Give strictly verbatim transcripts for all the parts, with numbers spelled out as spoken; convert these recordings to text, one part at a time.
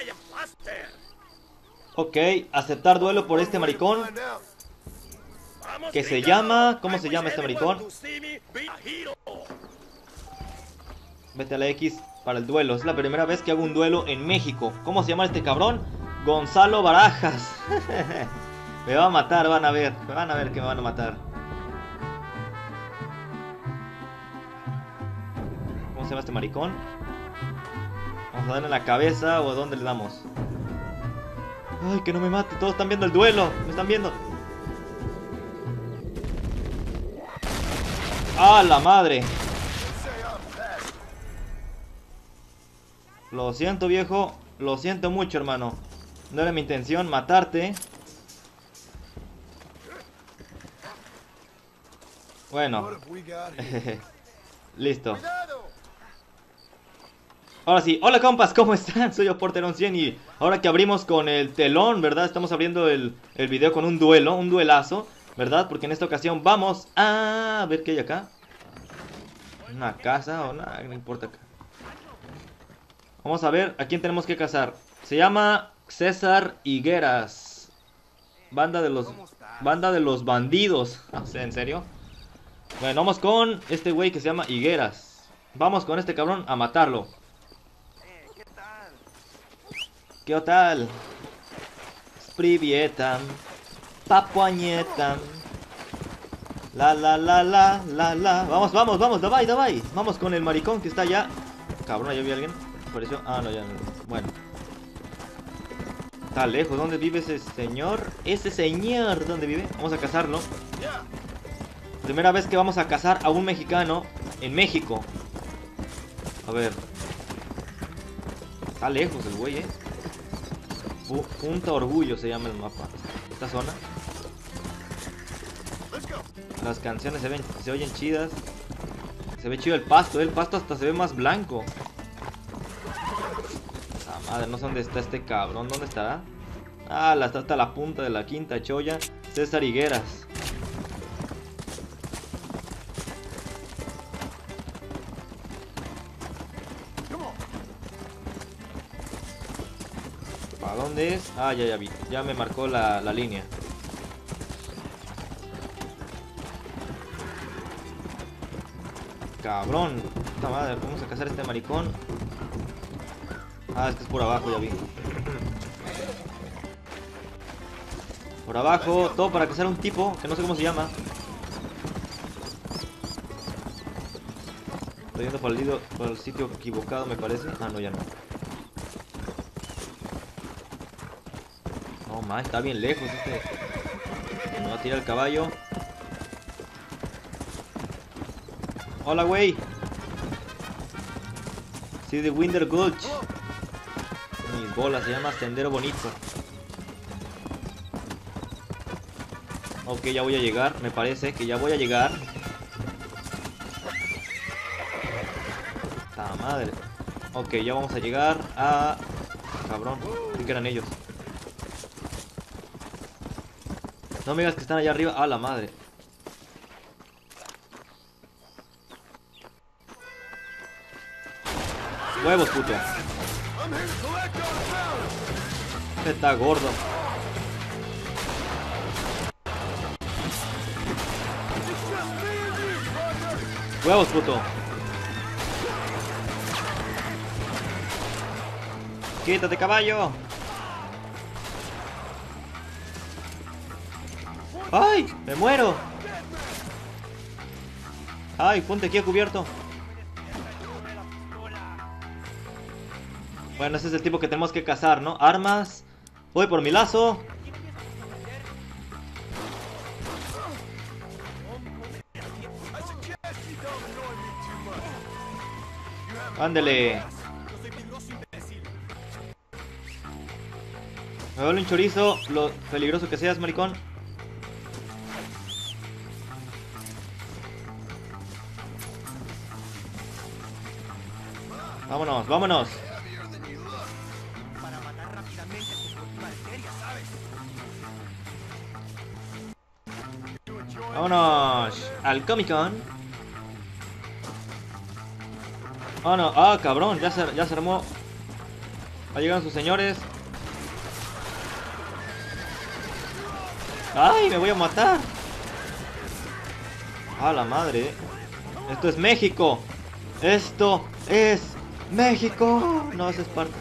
Ok, aceptar duelo por este maricón. Que se llama... ¿Cómo se llama este maricón? Vete a la X para el duelo. Es la primera vez que hago un duelo en México. ¿Cómo se llama este cabrón? Gonzalo Barajas. Me va a matar, van a ver. Me van a ver que me van a matar. ¿Cómo se llama este maricón? Vamos a darle en la cabeza o a dónde le damos. Ay, que no me mate. Todos están viendo el duelo. Me están viendo. ¡Ah, la madre! Lo siento, viejo. Lo siento mucho, hermano. No era mi intención matarte. Bueno. Listo. Ahora sí, hola compas, ¿cómo están? Soy yo Porterón cien y ahora que abrimos con el telón, ¿verdad? Estamos abriendo el, el video con un duelo, un duelazo, ¿verdad? Porque en esta ocasión vamos a ver qué hay acá. Una casa o nada, no importa acá. Vamos a ver a quién tenemos que cazar. Se llama César Higueras. Banda de los banda de los bandidos. O sea, ¿en serio? Bueno, vamos con este güey que se llama Higueras. Vamos con este cabrón a matarlo. ¿Qué tal? Sprivieta. Papuañeta. La la la la la la. Vamos, vamos, vamos, davai, davai. Vamos con el maricón que está allá. Cabrón, ¿ya vi a alguien? Apareció. Ah, no, ya no. Bueno. Está lejos. ¿Dónde vive ese señor? Ese señor, ¿dónde vive? Vamos a cazarlo. Primera vez que vamos a cazar a un mexicano en México. A ver. Está lejos el güey, eh. Punta Orgullo se llama el mapa. Esta zona. Las canciones se ven, se oyen chidas. Se ve chido el pasto, eh. El pasto hasta se ve más blanco. La madre, no sé dónde está este cabrón. ¿Dónde estará? Ah, está hasta la punta de la quinta cholla. César Higueras. ¿A dónde es? Ah, ya, ya vi. Ya me marcó la, la línea. Cabrón. Puta madre, vamos a cazar a este maricón. Ah, es que es por abajo, ya vi. Por abajo, todo para cazar a un tipo que no sé cómo se llama. Estoy yendo por el, lido, por el sitio equivocado, me parece. Ah, no, ya no. No más, está bien lejos este. Me va a tirar el caballo. Hola, güey. Sí, de Winter Gulch. Mis bolas, se llama Sendero Bonito. Ok, ya voy a llegar. Me parece que ya voy a llegar. ¡Ta madre! Ok, ya vamos a llegar a... Cabrón, ¿qué eran ellos? No me digas que están allá arriba. ¡Ah, la madre! Huevos, puto. Está gordo. Huevos, puto. Quítate, caballo. ¡Ay! ¡Me muero! ¡Ay! Ponte aquí a cubierto. Bueno, ese es el tipo que tenemos que cazar, ¿no? Armas. Voy por mi lazo. Ándele. Me duele un chorizo, lo peligroso que seas, maricón. Vámonos, vámonos. Vámonos al Comic Con. Oh no, ah cabrón, ya se, ya se armó. Va llegaron sus señores. ¡Ay, me voy a matar! ¡A la madre! ¡Esto es México! ¡Esto es México! No, es Esparta.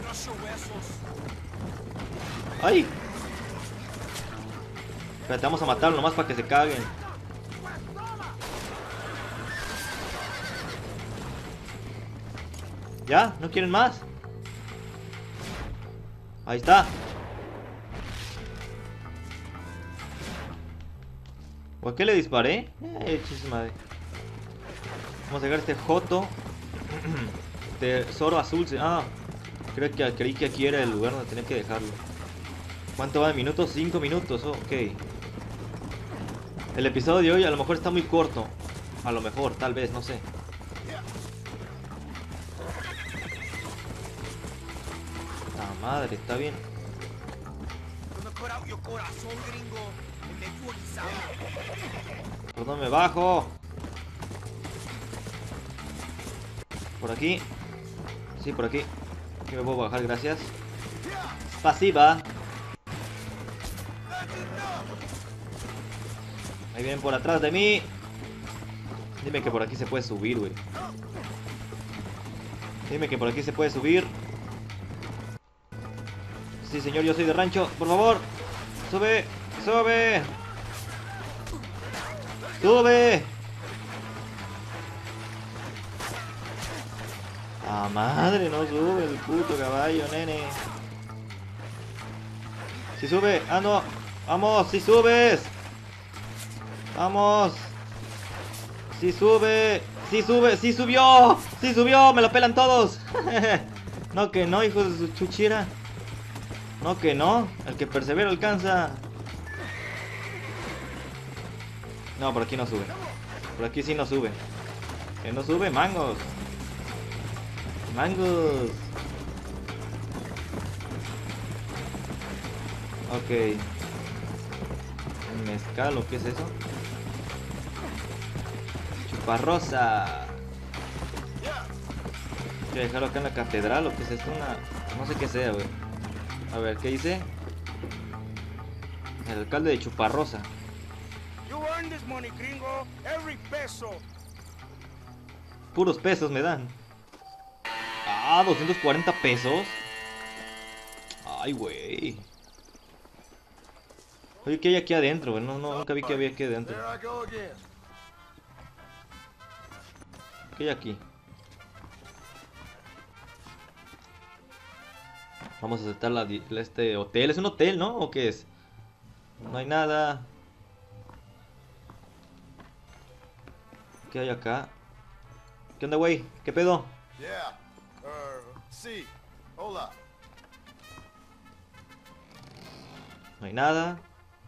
¡Ay! Espérate, vamos a matarlo nomás para que se caguen. ¿Ya? ¿No quieren más? Ahí está. ¿Por qué le disparé? Eh, chis madre. Vamos a sacar este joto. Tesoro azul. Ah, creo que creí que aquí era el lugar donde tenía que dejarlo. ¿Cuánto va de minutos? cinco minutos. Oh, ok. El episodio de hoy a lo mejor está muy corto. A lo mejor, tal vez, no sé. La madre, está bien. ¿Por dónde me bajo? Por aquí. Sí, por aquí. Aquí me puedo bajar, gracias. Pasiva. Ahí vienen por atrás de mí. Dime que por aquí se puede subir, güey. Dime que por aquí se puede subir. Sí, señor, yo soy de rancho. Por favor. Sube. Sube. Sube. Ah, madre, no sube el puto caballo, nene. Si sube. Ah, no. Vamos, si subes. Vamos. Si sube. Si sube. Si subió. Si subió. Me lo pelan todos. No que no, hijos de su chuchira. No que no. El que persevera alcanza. No, por aquí no sube. Por aquí sí no sube. Que no sube, mangos. Mangos. Ok. Mezcal, ¿o qué es eso? Chuparrosa. Hay que dejarlo acá en la catedral, ¿o qué es esto? Una... No sé qué sea, güey. A ver, ¿qué dice? El alcalde de Chuparrosa. Puros pesos me dan. Ah, doscientos cuarenta pesos. Ay, güey. Oye, ¿qué hay aquí adentro, güey? No, no, nunca vi que había aquí adentro. ¿Qué hay aquí? Vamos a aceptar la, este hotel. ¿Es un hotel, no? ¿O qué es? No hay nada. ¿Qué hay acá? ¿Qué onda, güey? ¿Qué pedo? Yeah. Uh, sí. Hola. No hay nada.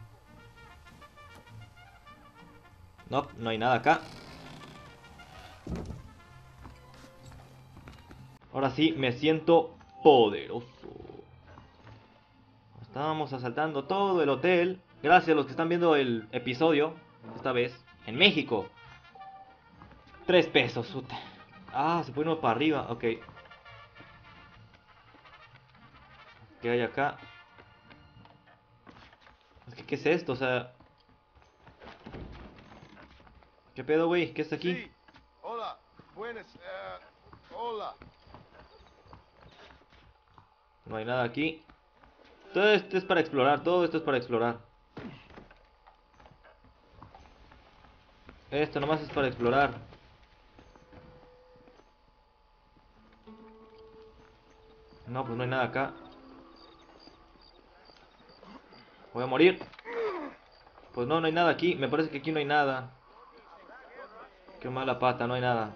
No, no hay nada acá. Ahora sí, me siento poderoso. Estábamos asaltando todo el hotel. Gracias a los que están viendo el episodio. Esta vez, en México. Tres pesos, puta. Ah, se pone uno para arriba, ok. ¿Qué hay acá? Es que, ¿qué es esto? O sea... ¿Qué pedo, güey? ¿Qué está aquí? Sí. Hola. Buenas. Uh, hola. No hay nada aquí. Todo esto es para explorar, todo esto es para explorar. Esto nomás es para explorar. No, pues no hay nada acá. Voy a morir. Pues no, no hay nada aquí. Me parece que aquí no hay nada. Qué mala pata, no hay nada.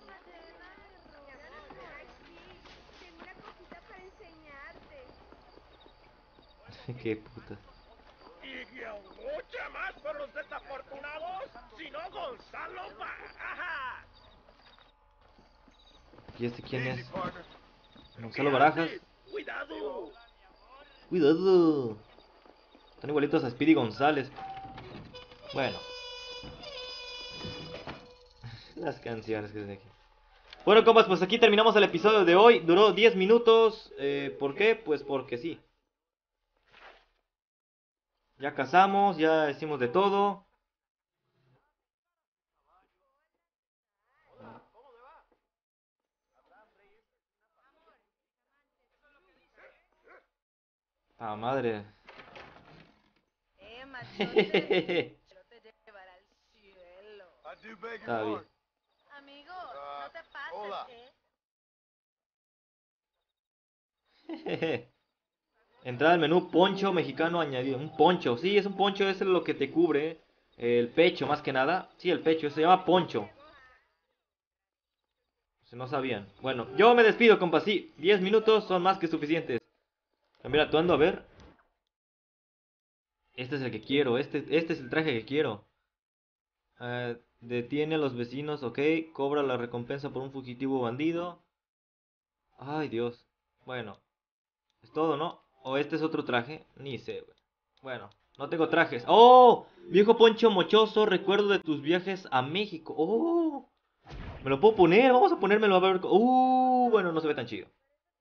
Qué puta. Y mucha más por los desafortunados, si no Gonzalo Barajas. ¿Y este quién Easy, es? partner. Gonzalo Barajas. Cuidado. Cuidado. Están igualitos a Speedy González. Bueno. Las canciones que se aquí. Bueno, compas, pues aquí terminamos el episodio de hoy. Duró diez minutos. Eh, ¿Por qué? Pues porque sí. Ya cazamos, ya hicimos de todo. Ah, madre. Eh, machote, yo te llevaré al cielo. I do beg your Está bien. pardon. Amigo, Ah, no te pases, hola. ¿eh? Entrada al menú poncho mexicano añadido. Un poncho, sí, es un poncho, eso es lo que te cubre. El pecho, más que nada. Sí, el pecho, se llama poncho. Si no sabían. Bueno, yo me despido, compas. Sí, diez minutos son más que suficientes. Mira, actuando, a ver. Este es el que quiero. Este, este es el traje que quiero. Eh, detiene a los vecinos, ok. Cobra la recompensa por un fugitivo bandido. Ay, Dios. Bueno, es todo, ¿no? ¿O este es otro traje? Ni sé, güey. Bueno, no tengo trajes. ¡Oh! Viejo poncho mochoso, recuerdo de tus viajes a México. ¡Oh! ¿Me lo puedo poner? Vamos a ponérmelo a ver. ¡Uh! Bueno, no se ve tan chido.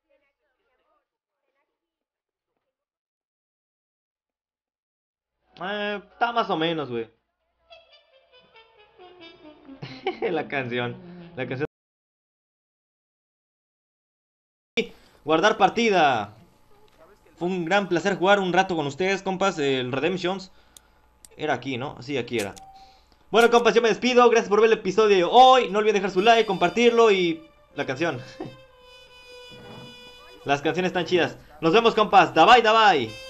Eh, está más o menos, güey. La canción. La canción. Guardar partida. Fue un gran placer jugar un rato con ustedes, compas. El Redemptions. Era aquí, ¿no? Sí, aquí era. Bueno, compas, yo me despido. Gracias por ver el episodio de hoy. No olviden dejar su like, compartirlo y la canción. Las canciones están chidas. Nos vemos, compas. Da bye, da bye.